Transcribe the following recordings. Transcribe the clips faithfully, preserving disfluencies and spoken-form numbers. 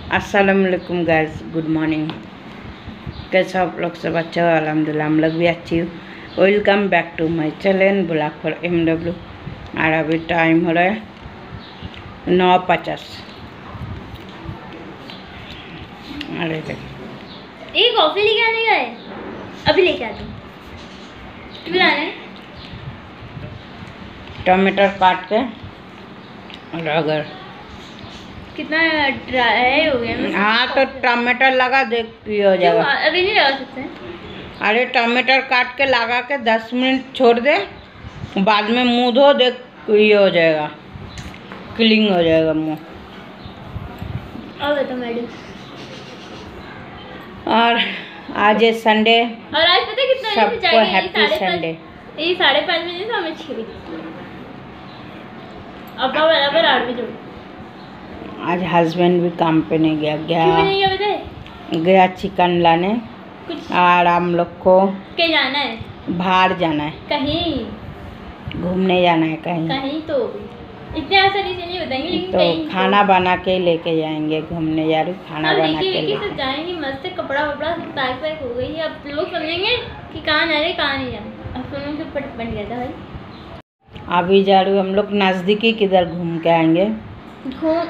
अस्सलाम वालेकुम guys, good morning. कैसे आप लोग सब? अच्छा हो? अल्हम्दुलिल्लाह हम लोग भी अच्छी हो। Welcome back to my channel blog for M W. और अभी टाइम हो रहा है नौ पचास। अरे एक कॉफी लेके आने का है, अभी लेके आती हूँ। लाने टमाटर काट के और अगर कितना ड्राई हो गया। हाँ तो टमाटर लगा दे, ये हो जाएगा। अभी नहीं लगा सकते। अरे टमाटर काट के लगा के दस मिनट छोड़ दे, बाद में मुंह धो दे, ये हो जाएगा, क्लीन हो जाएगा मुंह। और बता मैडम। और आज है संडे और आज पता है कितना बजे सबको जाएंगे? Happy Sunday. ये साढ़े पाँच बजे तो हमें छः बजे अब बराबर आठ बजे। आज हस्बैंड भी काम पे नहीं गया गया क्यों नहीं गया बताए? गया चिकन लाने कुछ और हम लोग को कहीं जाना है, बाहर जाना है, कहीं घूमने जाना है कहीं। कहीं तो इतने आसानी से नहीं बताएंगे, लेकिन तो कहीं खाना बना के लेके जाएंगे घूमने, यार खाना अब बना देखिए के देखिए लेके सब जाएंगे मस्त, कपड़ा वपड़ा पैक पैक हो गई है। अब लोग समझेंगे कि कहाँ जा रहे कहाँ नहीं जाना। अब सुनो से पट बन गया था भाई। अभी जा रहे हम लोग नज़दीकी किधर घूम के आएंगे। घूम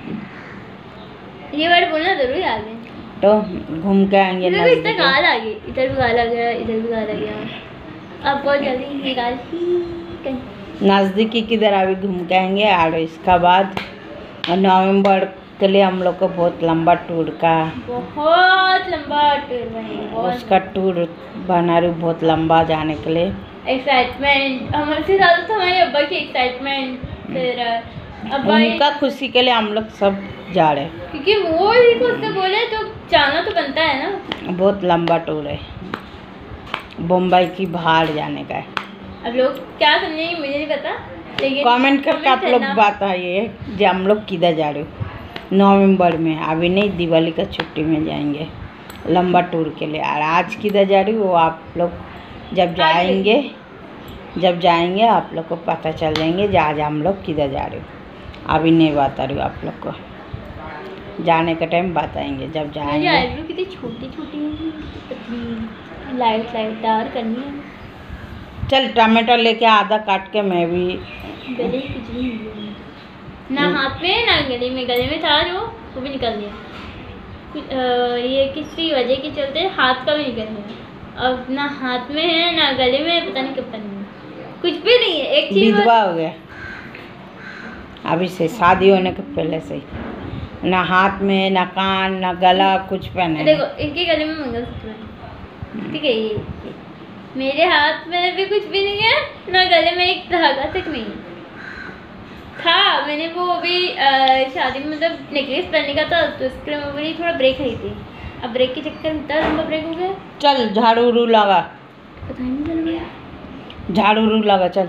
ये वर्ड बोलना जरूरी आगे, तो घूम के आएंगे इधर भी इतना नज़दीकी। गाल आ गई, इधर भी गाल आ गया, इधर भी गाल आ गया। अब बहुत जल्दी ये गाल कहीं नज़दीकी किधर अभी घूम के आएंगे। और इसका बाद नवंबर के लिए हम लोग को बहुत लंबा टूर का बहुत लंबा टूर बनेगा। उसका टूर बना रही बहुत लंबा जाने के लिए। एक्साइटमेंट हमसे ज़्यादा तो हमारे अब्बा की एक्साइटमेंट, फिर अब्बा उनका खुशी के लिए हम लोग सब जा रहे हैं, क्योंकि वो ही खुद से बोले तो जाना तो बनता है ना। बहुत लंबा टूर है, बम्बई की बाहर जाने का है। अब लोग क्या समझेंगे मुझे नहीं पता, लेकिन कमेंट करके आप लोग बताइए जो हम लोग किधर जा रहे हो नवंबर में। अभी नहीं, दिवाली का छुट्टी में जाएंगे लंबा टूर के लिए। और आज किधर जा रही हो वो आप लोग जब जाएंगे जब जाएंगे आप लोग को पता चल जाएंगे जो आज हम लोग किधर जा रहे हो। अभी नहीं बता रही हूँ आप लोग को, जाने का टाइम बताएंगे जब जाएंगे। आईब्रो कितनी छोटी छोटी पतली लाइट लाइटदार करनी है। चल टमाटर लेके आधा काट के मैं भी गले कुछ नहीं हुआ। ना हाथ में ना गले में, गले में था जो वो भी निकल गया। कुछ आ, ये किसी वजह के चलते हाथ का भी निकल गया। अब ना हाथ में है ना गले में, पता नहीं कब करनी है, कुछ भी नहीं है। एक चीज विधवा हो गया अभी से, शादी होने के पहले से ही ना हाथ में ना कान ना गला कुछ पहने। देखो इनके गले में मंगलसूत्र है, ठीक है, ये मेरे हाथ में भी कुछ भी नहीं है, ना गले में एक धागा तक नहीं है। था मैंने वो अभी शादी में मतलब नेकलेस पहनने का था, तो इसके लिए मैं थोड़ा ब्रेक रही थी। अब ब्रेक के चक्कर में इतना लंबा ब्रेक हो गया। चल झाड़ू उड़ू लगा, पता नहीं चल गया। झाड़ू उड़ू लगा चल।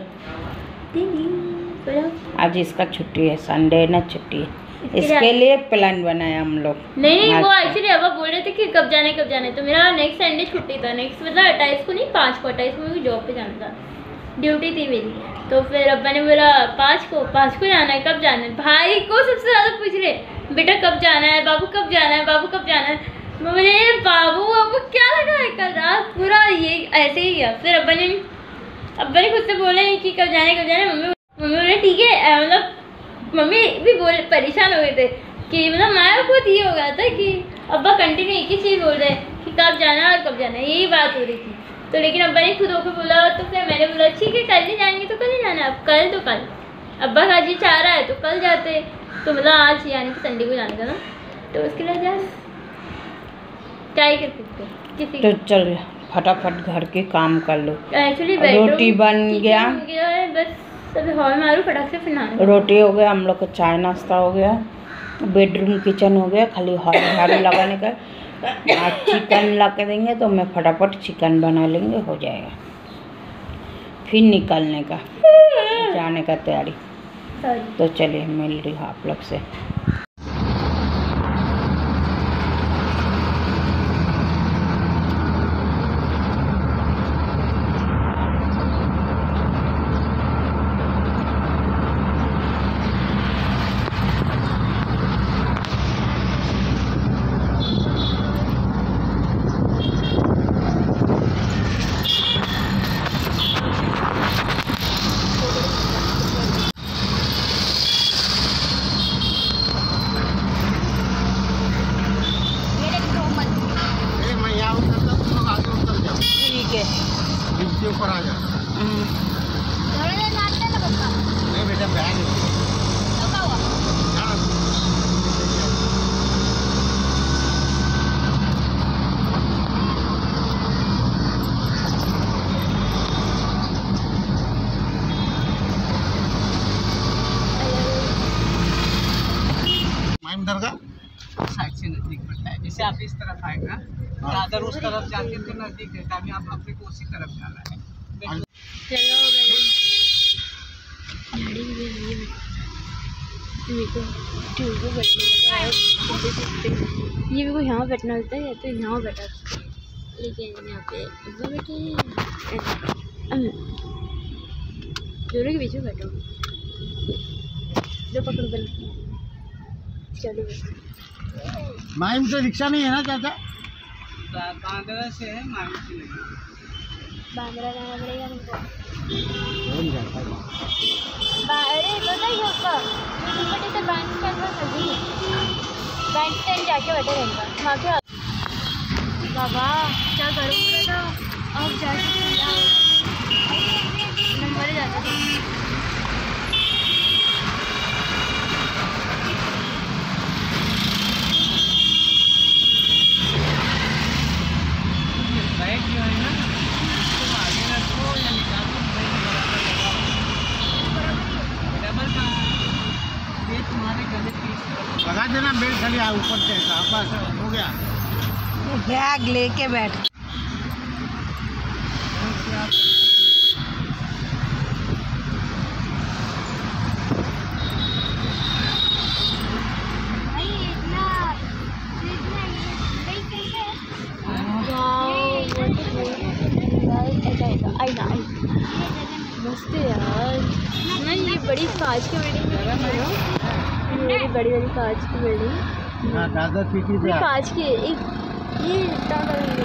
नहीं आज इसका छुट्टी है, संडे ना छुट्टी है, इसके लिए प्लान बनाया हम लोग। नहीं वो एक्चुअली अब बोल रहे थे कि कब जाने कब जाने, तो मेरा नेक्स्ट संडे छुट्टी था। नेक्स्ट मतलब अट्ठाईस को नहीं, पाँच को, अट्ठाईस को मुझे जॉब पे जाना था, ड्यूटी थी मेरी। तो फिर अब्बा ने बोला पाँच को पाँच को जाना है, कब जाना है। भाई को सबसे ज़्यादा पूछ रहे बेटा कब जाना है, बाबू कब जाना है, बाबू कब जाना है। बोले बाबू आपको क्या लगा है, कल रात पूरा ये ऐसे ही गया। फिर अब्बा ने अब्बा ने खुद से बोले कि कब जाने कब जाना है। मम्मी मम्मी बोले ठीक है, मतलब मम्मी भी बोले परेशान हो गए थे कि मतलब माया खुद ये हो गया था कि अब्बा कंटिन्यू एक ही चीज़ बोल रहे कि कब जाना और कब जाना है, यही बात हो रही थी। तो लेकिन अब्बा ने खुद होकर बोला, तो फिर मैंने बोला ठीक है कल नहीं जाएंगे तो कल नहीं जाना, अब कल तो कल। अब्बा का जी चाह रहा है तो कल जाते, तो मतलब आज यानी कि संडे को जाने का ना, तो उसके लिए जा क्या ही कर सकते किसी। तो चल फटाफट घर के काम कर लो। एक्चुअली रोटी बन गया, गया है, बस अभी हॉल मारू फटाक से, फिर नहाने। रोटी हो गया, हम लोग का चाय नाश्ता हो गया, बेडरूम किचन हो गया, खाली हॉल झाड़ू लगाने का। आज चिकन ला के देंगे तो मैं फटाफट चिकन बना लेंगे, हो जाएगा। फिर निकलने का जाने का तैयारी। तो चलिए मिल रही हूँ आप लोग से। माइम दरगाह साइड से नजदीक पड़ता है। जैसे आप इस तरफ आएगा तो अगर उस तरफ जाके तो नजदीक है, अभी आप अपने को उसी तरफ जाना है। चलो गाड़ी मेरे को ट्यूब पे बैठना होता है, ये मेरे को यहाँ बैठना होता है या तो यहाँ बैठा, लेकिन यहाँ पे इधर बैठे हैं, दोनों के बीच में बैठा हूँ। जो पकड़ बन चलो माइम से रिक्शा नहीं है ना चाचा? बांद्रा से है, माइम से नहीं। बांद्रा जाना पड़ेगा हमको। कौन जाता है? अरे पता ही होगा बटे से बैंक स्टैंड पर नजदीक है, बैंक स्टैंड जाके बैठे रहेगा वहाँ के। बाबा क्या करूँगा ना अब जाके नंबर जाता था। बैग जो है ना तो आगे रखो या निकाल दो, बैग बराबर लगाओ। डबल का ये तुम्हारे गले की लगा देना बेल्ट खाली ऊपर से, बस हो गया। बैग लेके बैठ। मस्त है यार। मैं ये बड़ी कांच की बिल्डिंग में मेरी बड़ी बड़ी कांच की बिल्डिंग दादा पीटी पे कांच की एक ये इतना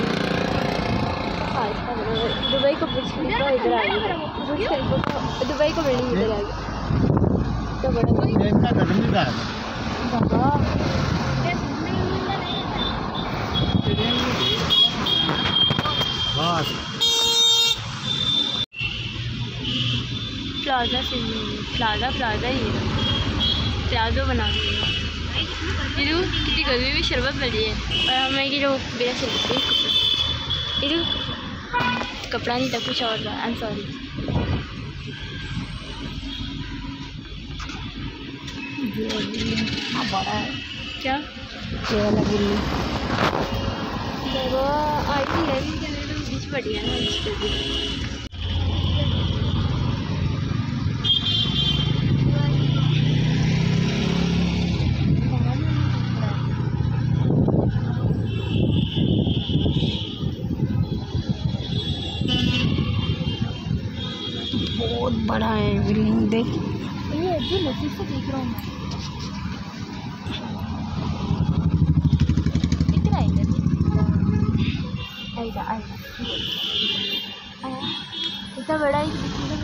कांच का बना है। दुबई को बुर्ज खलीफा इधर आ गया, बुर्ज खलीफा का दुबई का बिल्डिंग इधर आ गया तो बड़ा इतना गर्मी का है। बाबा बस प्लाजा से प्लाजा प्लाजा ही है, प्लाजो बना दिया। इधर कितनी गर्मी में शरबत मिली है और हमें कि जो बिना शरबत के इधर कपड़ा नहीं था, कुछ और था। I am sorry. बड़ा है क्या ये वाला बिल्ली वो आई थी है बीच बढ़िया ना बीच पे भी। बहुत बड़ा है बिल्डिंग, देख। ये अभी नजदीक से देख रहा हूँ मैं। कितना है इधर? आएगा आएगा आया इतना बड़ा है कि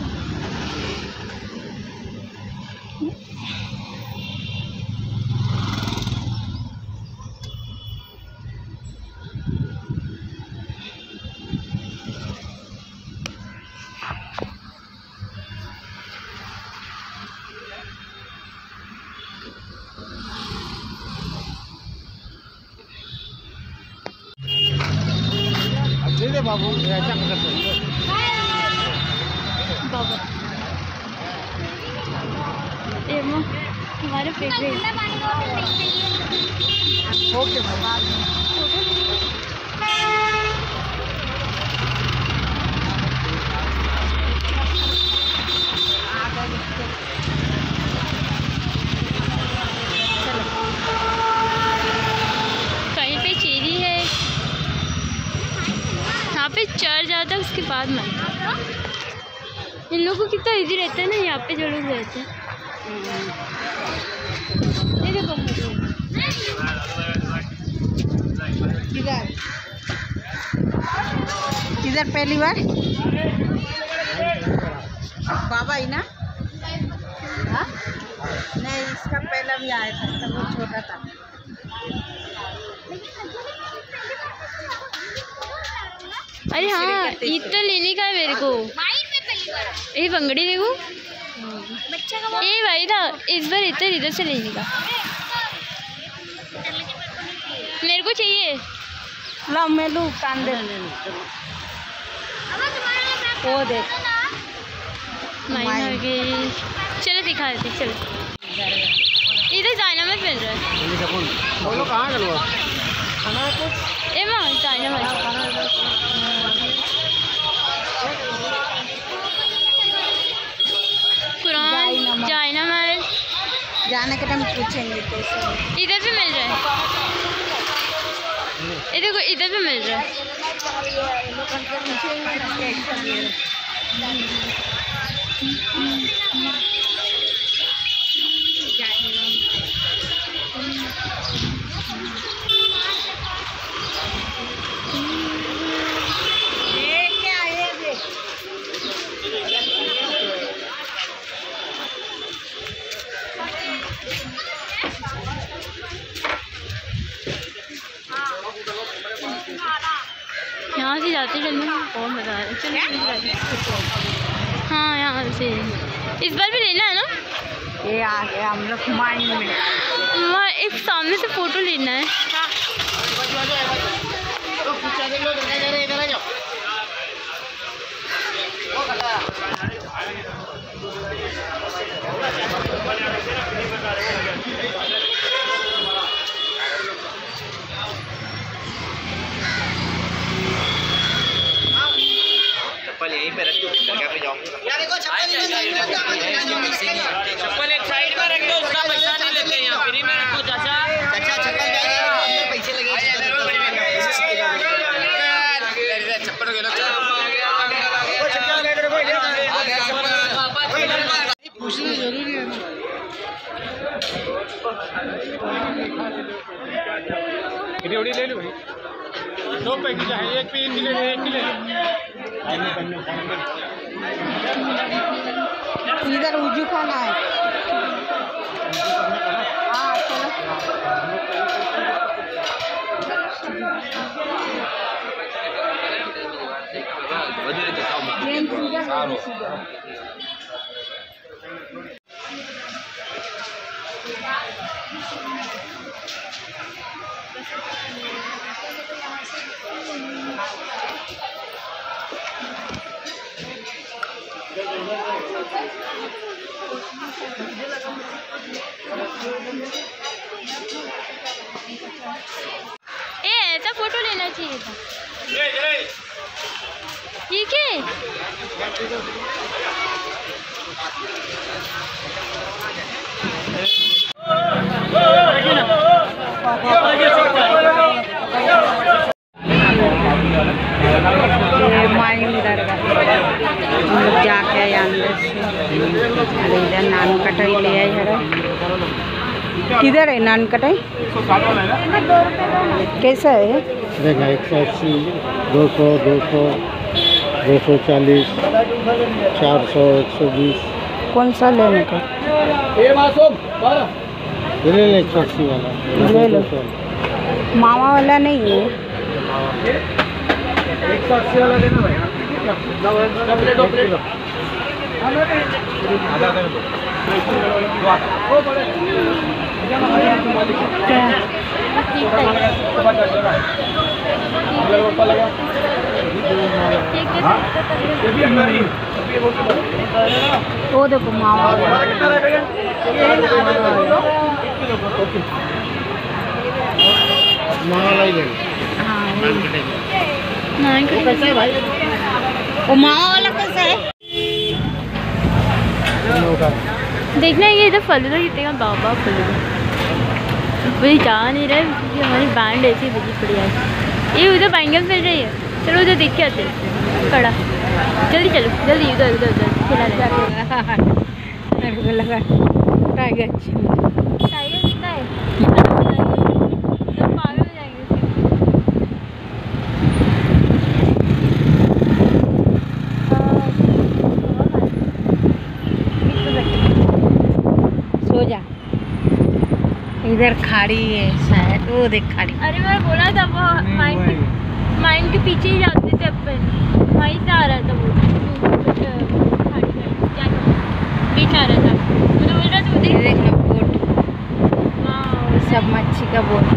दे दे बाबू, ऐसा कर सकते बाबा एमो हमारे फेवरेट। ओके कहीं पे चीरी है, यहाँ पे चढ़ जाता है उसके बाद मन। इन लोगों को कितना इजी रहता है ना यहाँ पे जो लोग रहते हैं। ये देखो किधर किधर पहली बार बाबा ही ना? हाँ नहीं, इसका पहला भी आया था तब वो छोटा था। अरे हाँ ईद तो लेने का है मेरे को। ये बंगड़ी देखो ये भाई था, इस बार इधर इधर से लेने का मेरे को चाहिए। ला मैं लूँ कान दे वो देख माइन आ गई। चलो दिखा देते चलो। इधर जाना में मिल रहा है। बोलो कहाँ गलो ए मां चाइना में कुरान चाइना में जाने के टाइम पूछेंगे कैसे। इधर भी मिल रहा है, इधर को इधर भी मिल रहा है। यहाँ से जाते चलने में बहुत मज़ा आ रहा है। चलो हाँ यहाँ से इस बार भी लेना है ना। ये आ गया हम लोग माइंड में। वहाँ एक सामने से फोटो लेना है। चप्पल यहीं पे रख दो, जगह पे जाऊंगी। चप्पल एक साइड में रख दो, उसका पैसा नहीं लेते यहाँ, फ्री में रखो चाचा। अच्छा चप्पल अंदर पैसे लगे चप्पल के पूछना जरूरी है ना। उड़ी ले लो भाई, दो पैकेट है, एक पे एक किलो एक किलो इधर उजू खाना है। हाँ चलो। ए ऐसा फोटो लेना चाहिए था। ये क्या है? हम लोग जाके आए अंदर से। अरे इधर नान कटाई ले आए है। किधर है नान कटाई? कैसा है? देखा एक सौ अस्सी, दो सौ, दो सौ, दो सौ चालीस, चार सौ, एक सौ बीस। कौन सा लेने का? ले ले एक सौ अस्सी वाला ले लो। मामा वाला नहीं है। एक सौ अस्सी वाला देना भाई। दो प्लेट आधा कर दो। वो देखो मामा वाला ही ले। वो कैसा है भाई? वो मामा वाला कैसा है? देखना है ये इधर फलूदा कितने का बाबा फलूदा वही जा नहीं रहा है क्योंकि हमारी बैंड ऐसी बजी पड़ी है। ये उधर बैंगन मिल रही है, चलो उधर देख के आते हैं कड़ा। जल्दी चलो जल्दी उधर उधर उधर खिला मेरे को लगा टाइगर टाइगर दिखता है। पागल हो जाएंगे। सो जा। इधर खाड़ी है शायद, वो देख खाड़ी। अरे मैं बोला था वो माइंड के माइंड के पीछे ही जाते थे अपन, वहीं से आ रहा था वो बीच आ रहा था। मुझे बोल रहा था वो देख देखना बोट, हाँ सब मच्छी का बोट।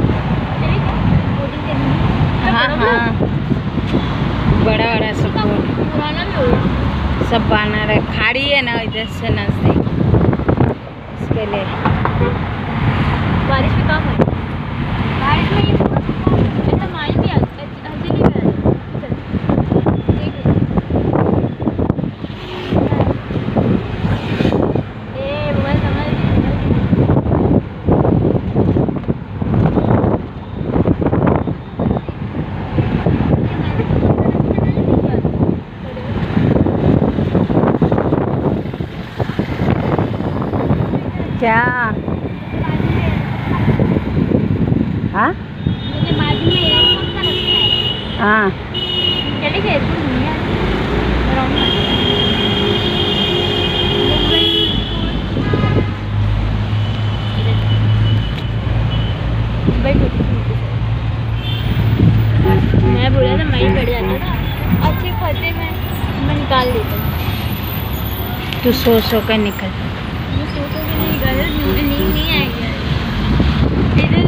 हाँ हाँ बड़ा बड़ा सब बोट पुराना भी होगा सब बना रहा है। खाड़ी है ना इधर से नजदीक, इसके लिए बारिश में काम है। हाँ चले गए तो नहीं यार राउंड मैं बोला था मैं बढ़ जाता था अच्छे खाते में मैं निकाल देता तू सो सो कर निकल। मैं सोचो कि नहीं गलत नींद नहीं नहीं आएगी इधर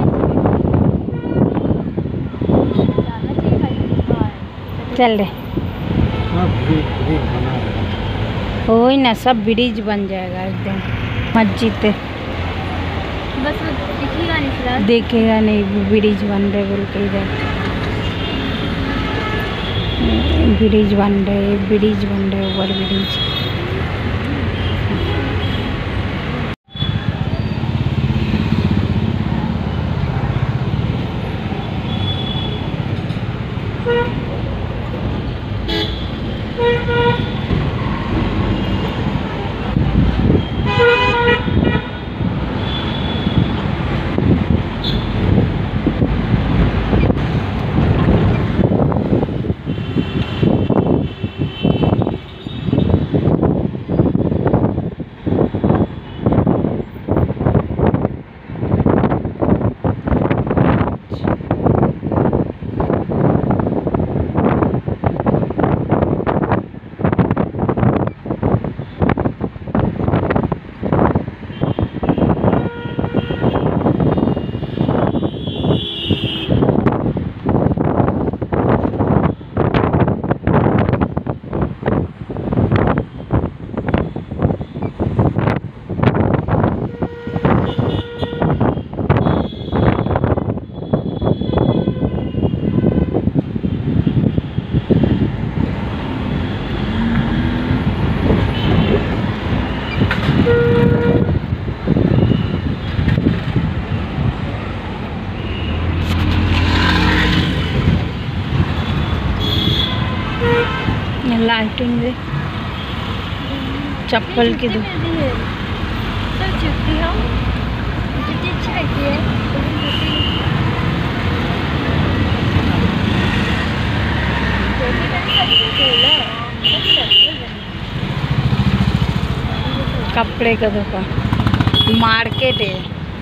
जाना चाहिए खाली बाहर चल रे हाँ ब्रिज ब्रिज बना रहा है। वही ना सब ब्रिज बन जाएगा एकदम मस्जिद बस वो दिखेगा नहीं फिलहाल देखेगा नहीं ब्रिज बन रहे बोल के इधर ब्रिज बन रहे ब्रिज बन रहे ओवर ब्रिज। लाइटिंग दे चप्पल की दो तो जूती हो जूती अच्छी लगती है कपड़े का दुकान मार्केट है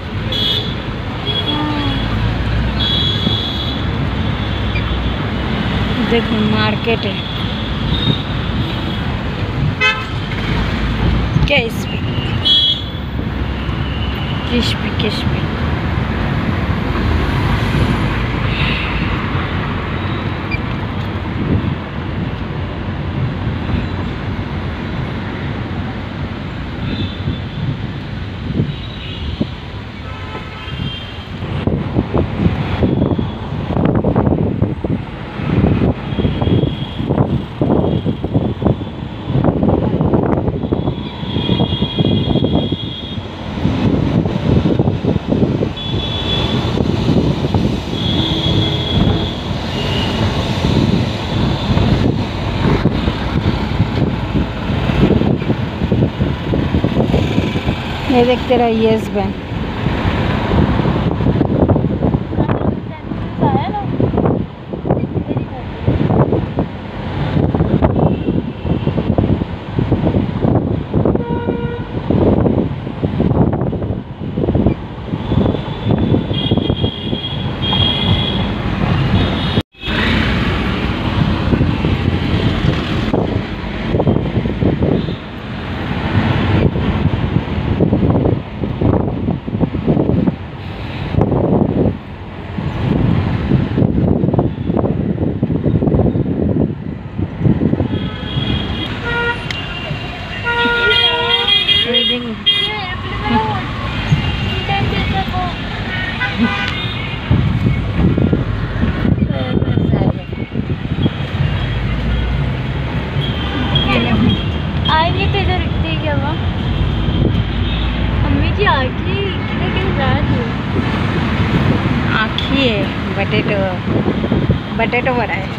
देखो मार्केट है क्या इसमें किस पे किस पे ये देखते रहो यस बैंक आएंगे तो इधर रुकते ही क्या हुआ मम्मी जी आखी कितने कितने रात है आखी है बटेटो बटेटो बड़ा है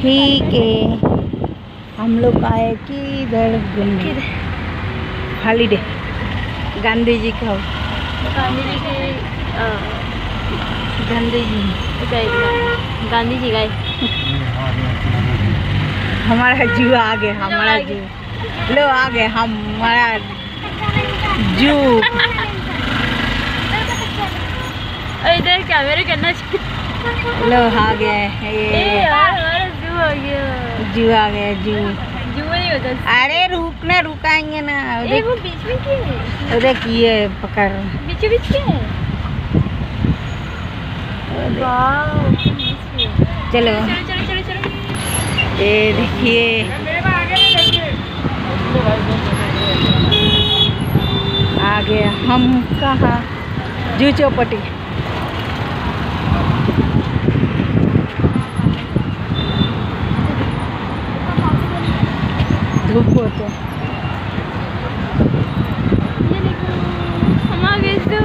ठीक है, हम लोग आए किधर घूमने? हॉलीडे गांधी जी का गांधी जी के गांधी जी गांधी जी गए। हमारा जू आ गया, हमारा जू लो आ गए, हमारा जू। इधर कैमरे करना चाहिए। लो आ गए ए ये यार हमारा जू आ गया। जू आ गया जू। जू नहीं होता। अरे रुकना रुकाएंगे ना। ए वो बीच में क्यों है? देख ये पकड़। बीच बीच क्यों है? वाह चलो चलो चलो चलो चलो। ये देखिए आ गया हम कहाँ जू चौपटी। धूप होते ये देखो हम आ गए तो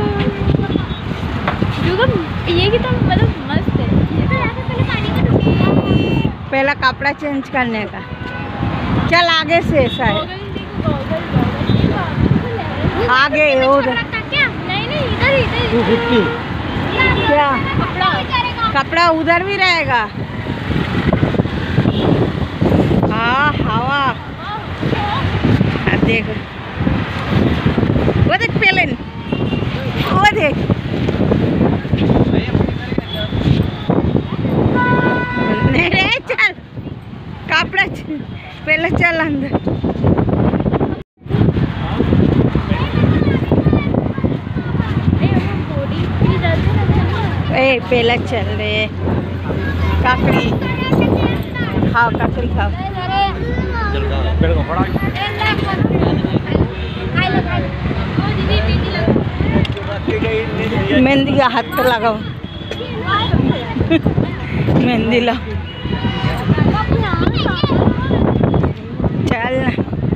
जू का ये कितना मतलब मस्त है। ये तो यहाँ पे पहले पानी का डुबकी। पहला कपड़ा चेंज करने का। चल आगे से शायद गॉगल देखो गॉगल गॉगल आगे उधर क्या? नहीं नहीं इधर इधर टू फिफ्टी। क्या कपड़ा कपड़ा उधर भी रहेगा। हाँ हवा हाँ, देख वो देख पेलन वो देख नहीं रे चल कपड़ा च- पहले चल अंदर। ए पहले चल रे काकड़ी खाओ काकड़ी खाओ। मेहंदी का हाथ पे लगाओ मेहंदी लो चल ना।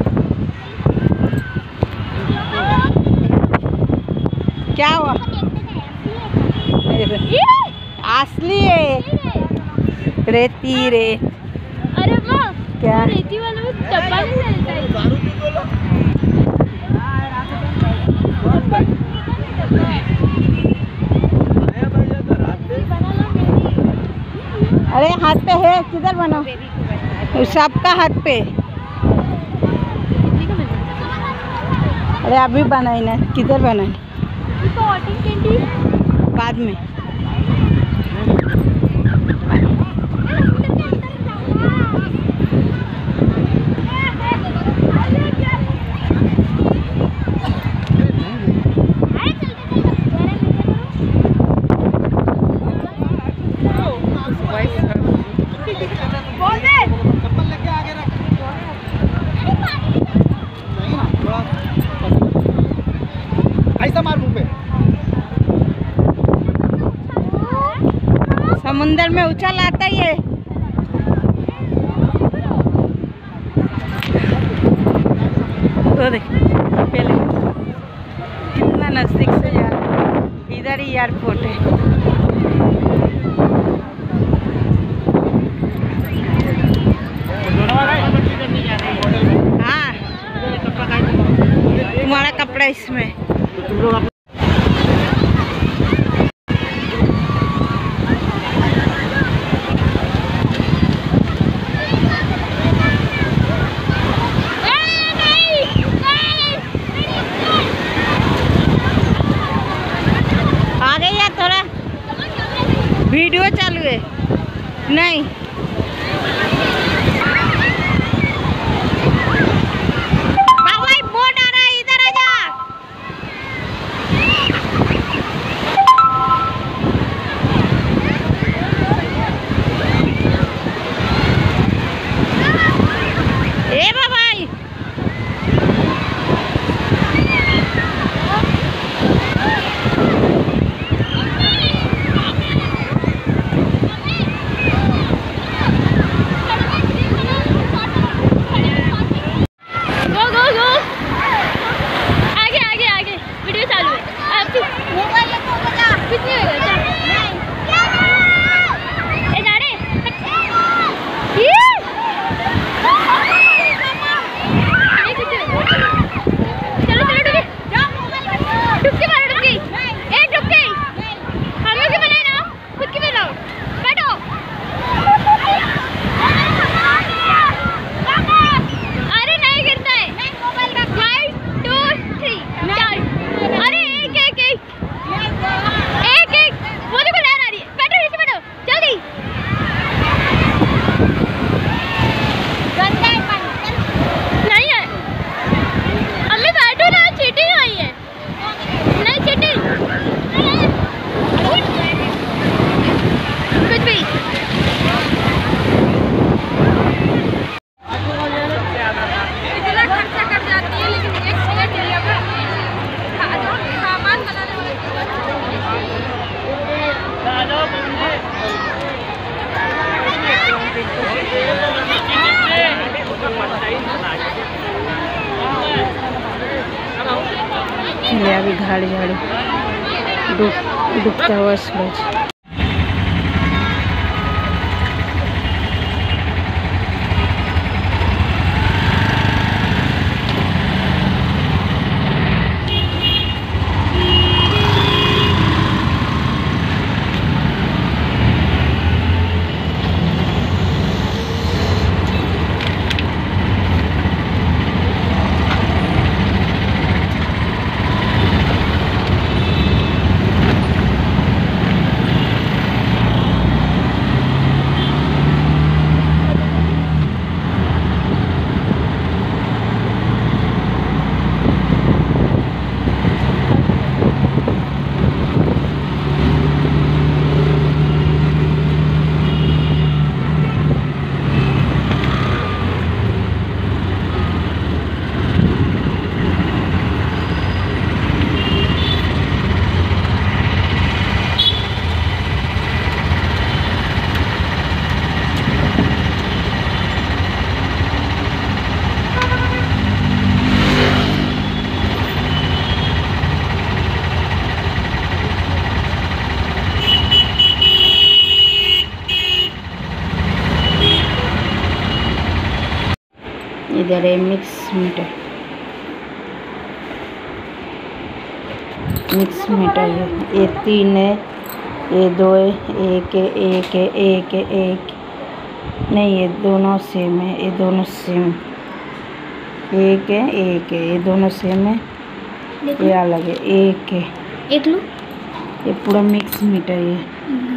क्या हुआ? असली है रेती रे। अरे वाह क्या रेती वाला वो डब्बा नहीं चलता है। अरे हाथ पे है किधर बनाओ सबका हाथ पे। अरे अभी बनाई ना किधर बनाई बाद में। ऐसा मार मुंह पे। समुंदर में उछल आता ही है। तो देख पहले कितना नजदीक से जा रहा है। इधर ही एयरपोर्ट है। हाँ तुम्हारा कपड़ा इसमें। आ गई यार थोड़ा वीडियो चालू है नहीं। भाई बोट आ रहा है इधर आ जा। ए भाई चले अभी गाड़ी झाड़ी डूब डूबता हुआ सूरज। इधर है मिक्स मिठाई, मिक्स मिठाई है। ये तीन है, ये दो है, एक है, एक है, एक है, एक नहीं, ये दोनों सेम है, ये दोनों सेम, एक है, एक है, ये दोनों सेम है, ये अलग है, एक है, एक लो। ये पूरा मिक्स मिठाई है।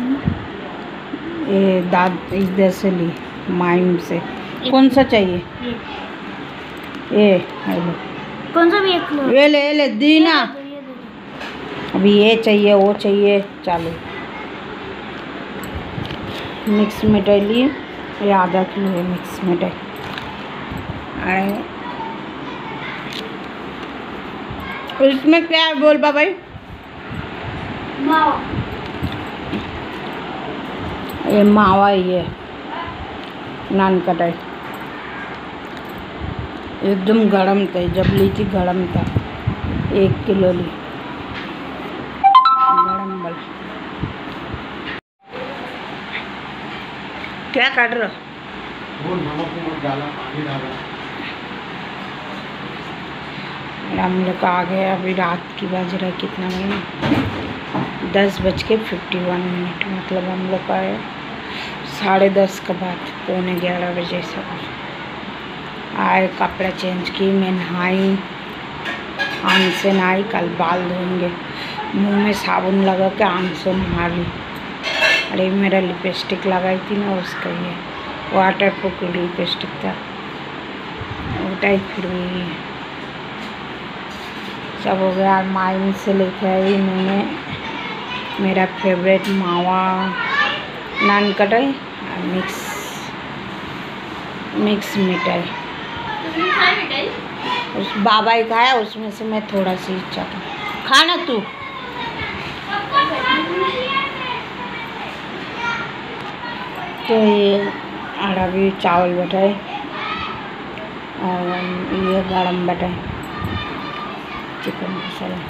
ये दाद इधर से ली माइम से। कौन सा चाहिए? ये हेलो, कौन सा भी एक लो। ये ले ले दीना। अभी ये चाहिए वो चाहिए, चालू। मिक्स मिठाई ली, ये आधा किलो है मिक्स मिठाई। इसमें क्या है बोल बा भाई? ये मावा ये नान कटाई एकदम गरम था, जब ली थी गरम था। एक किलो ली गरम वाला। क्या काट रहा? वो नमक नमक डाला, पानी डाला। हम लोग आ गए, अभी रात की बज रहा है कितना मिनट, दस बज के फिफ्टी वन मिनट। मतलब हम लोग आए साढ़े दस के बाद, पौने ग्यारह बजे से आए। कपड़ा चेंज की, मैं नहाई, आंख से नहाई, कल बाल धोएंगे। मुंह में साबुन लगा के आंख से नहा ली। अरे मेरा लिपस्टिक लगाई थी ना, उसका ये वाटर प्रूफ लिपस्टिक था, उठाई फिर भी सब हो गया। माइन से लेके आई मैंने मेरा फेवरेट मावा नान कटाई और मिक्स मिक्स मिठाई। तुमने खाई मिठाई? उस बाबा ही खाया, उसमें से मैं थोड़ा सी इच्छा था। खाना तू। तो ये अरबी चावल बैठाए और ये गरम बैठाए चिकन मसाला।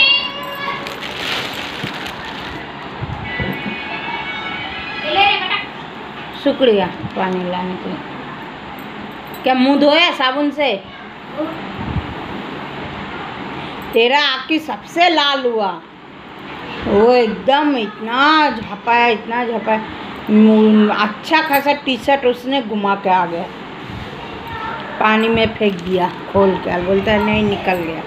शुक्रिया पानी लाने के लिए। क्या मुंह धोया साबुन से? तेरा आँखी सबसे लाल हुआ, वो एकदम इतना झपाया, इतना झपाया। अच्छा खासा टी शर्ट उसने घुमा के आ गया, पानी में फेंक दिया खोल के, बोलता है नहीं निकल गया।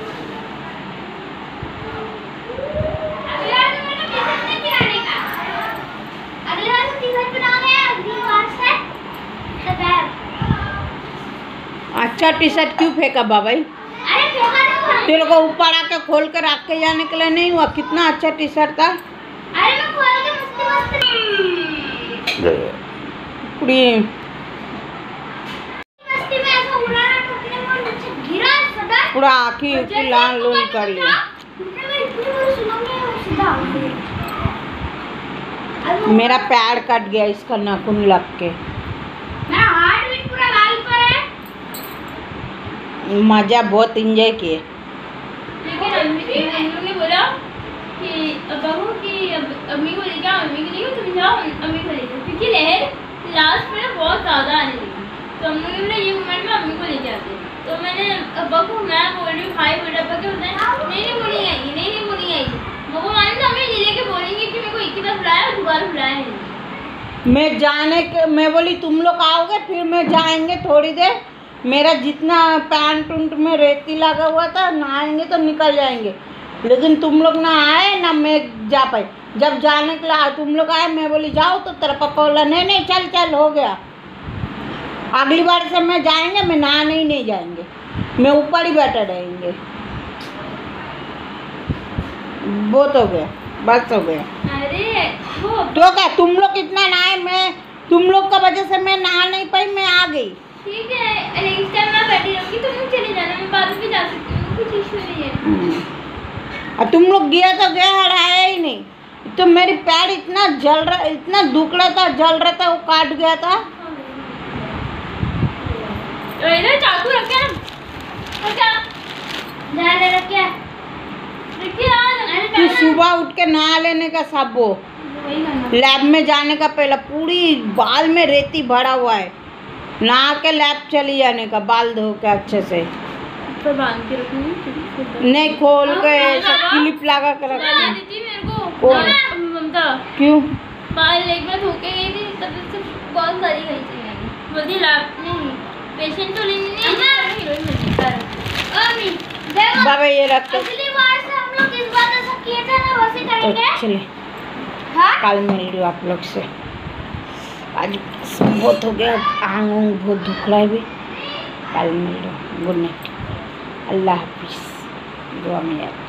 अच्छा टी शर्ट क्यों फेंका बाबाई? तेरे को ऊपर आके खोल कर रख के जाने के लिए नहीं हुआ? कितना अच्छा टी शर्ट था। अरे मैं खोल के मस्त मस्त कुड़ी मस्ती में ऐसा उड़ाना, ठोकने में और नीचे गिरा सदा। पूरा आँखी उखी लाल लूल कर लिया। मेरा पैर कट गया इसका नाखून लग के। मेरा हार्ट बीट पूरा लाल पर है। मजा बहुत एंजॉय किए। लेकिन अम्मी हम लोग ने बोला कि बहू की अब- अम्मी को लेके आओ, अम्मी को लेके आओ, तुम जाओ अम्मी को लेके आओ, क्योंकि लहर लास्ट में ना बहुत ज़्यादा आने लगी। तो हम लोग ने बोला ये मोमेंट में अम्मी को लेके आते। तो मैंने अब्बा को मैं बोल रही हूँ, भाई बोल रहा अब्बा क्या बताए, नहीं नहीं बोली आएगी, नहीं नहीं बोली आएगी। वो माने तो हमें ये लेके बोलेंगे कि मेरे को एक ही बार बुलाया और दोबारा बुलाया नहीं। मैं जाने के मैं बोली तुम लोग आओगे फिर मैं जाएंगे थोड़ी देर, मेरा जितना पैंट उंट में रेती लगा हुआ था नहाएंगे तो निकल जाएंगे, लेकिन तुम लोग ना आए ना मैं जा पाई। जब जाने के लिए तुम लोग आए मैं बोली जाओ, तो तेरा पापा बोला नहीं नहीं चल चल हो गया, अगली बार से मैं जाएंगे, मैं नहाने ही नहीं जाएंगे, मैं ऊपर ही बैठे रहेंगे। बहुत हो गया, बस हो गया। अरे वो तो क्या तुम लोग इतना नहाए, मैं तुम लोग का वजह से मैं नहा नहीं पाई, मैं आ गई। ठीक है, नेक्स्ट टाइम मैं बैठी रहूँगी, तुम लोग चले जाना, मैं बाद में भी जा सकती हूँ, कुछ इशू नहीं है। और तुम लोग गया तो गया, हराया ही नहीं। तो मेरी पैर इतना जल रहा, इतना दुख रहा था, जल रहा था, वो काट गया था। तो इधर चाकू रखे ना, रखा जा ले रखे रखे यार। तू सुबह उठ के नहा लेने का सब वो वही करना। लैब में जाने का पहला पूरी बाल में रेती भरा हुआ है, नहा के लैब चली जाने का, बाल धो के अच्छे से, पर बांध के रखूंगी, नहीं खोल के हाँ, ऐसा हाँ, क्लिप लगा के गाली रखना। दी थी मेरे को कौन? ना, ममता। क्यों? बाल लेग में धोके गई थी, तब से बहुत सारी गई थी मैंने। बोलती लैब नहीं, पेशेंट तो लेनी नहीं है, हीरोइन मिलती है। बाबा ये रख के अगली बार से हम लोग इस बार ऐसा किए थे ना, वैसे तो करेंगे। चले, हाँ कल मिल रही हूँ आप लोग से। आज बहुत हो गया, आंग उंग बहुत दुख रहा है भी। कल मिल रही हूँ, गुड नाइट, अल्लाह हाफिज़, दुआ में याद।